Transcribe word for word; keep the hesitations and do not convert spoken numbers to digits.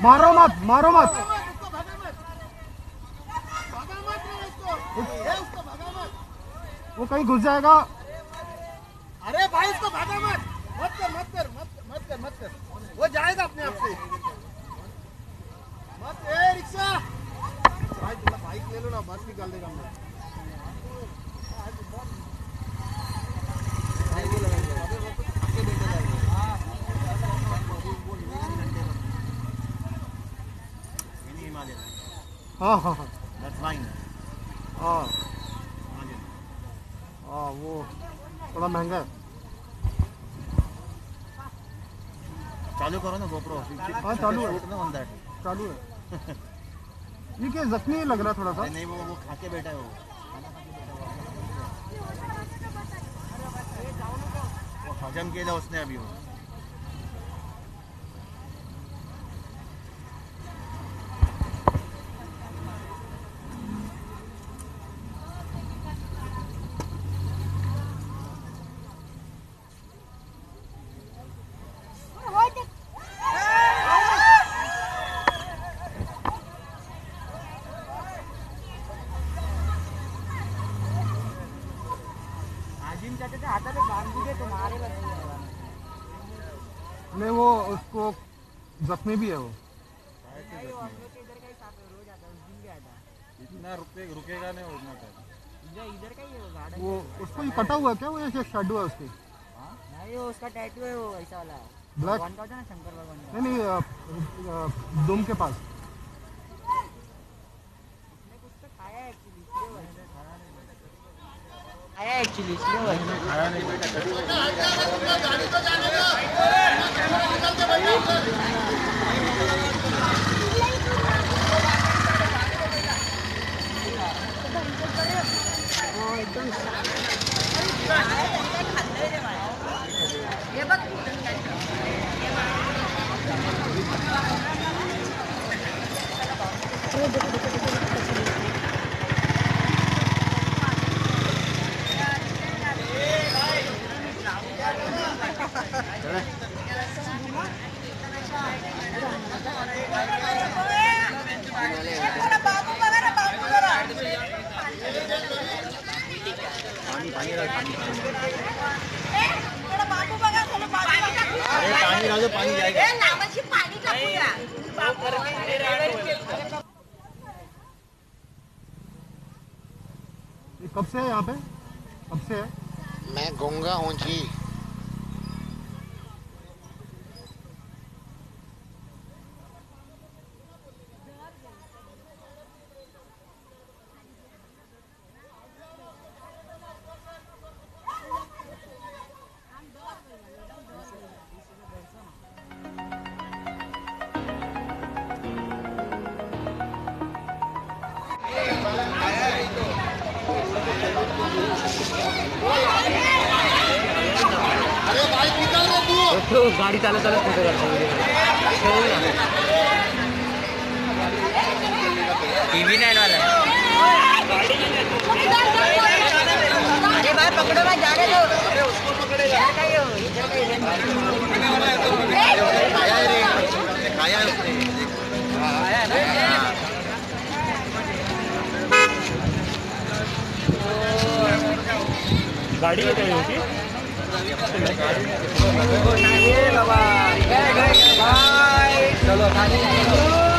मारो मत, मारो मत। वो कहीं घुस जाएगा। अरे भाई इसको भागा मत, मत कर मत कर मत मत कर मत कर, वो जाएगा अपने आप से। मत ए रिक्शा भाई, थोड़ा बाइक ले लो ना, बस निकाल देगा हम। हाँ हाँ हाँ हाँ हाँ, वो थोड़ा महंगा है। चालू करो ना गोप्रो। हाँ चालू है, चालू है। ये क्या जख्मी लग रहा है थोड़ा सा? नहीं वो वो खा के बैठा है, वो वो हजम किया उसने अभी। वो नहीं, वो उसको जख्मी भी है वो। इतना रुके रुकेगा नहीं वो, इधर का ही है वो गार्डन। वो उसको ही कटा हुआ है क्या? वो ये शेडो है उसकी? नहीं वो उसका टैटू है, वो ऐसा वाला ब्लैक भगवान का होता है ना, शंकर भगवान का। नहीं नहीं, दुम के पास। उसने कुछ तो खाया है एक्चुअली, इसलिए खाया एक्चुअली इसलिए वो खाया नहीं। गाड़ी को जाने दो। वो एकदम ये बघ पानी डालो, पानी जाएगा। कब से है यहाँ पे? कब से है? मैं गूंगा हूँ जी। तो गाड़ी चालू चालू फोटो करता टीवी नाइन वाला है। अरे भाई पकड़ो भाई, जाने दो। अरे उसको पकड़े जा खाया है उसने, आया ना। गाड़ी में कहीं होती चलो